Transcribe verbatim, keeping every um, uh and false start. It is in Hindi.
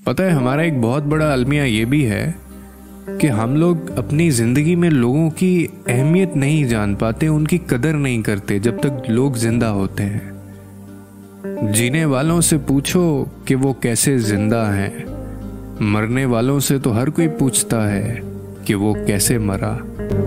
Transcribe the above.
पता है, हमारा एक बहुत बड़ा अलमिया ये भी है कि हम लोग अपनी ज़िंदगी में लोगों की अहमियत नहीं जान पाते, उनकी कदर नहीं करते जब तक लोग जिंदा होते हैं। जीने वालों से पूछो कि वो कैसे जिंदा हैं, मरने वालों से तो हर कोई पूछता है कि वो कैसे मरा।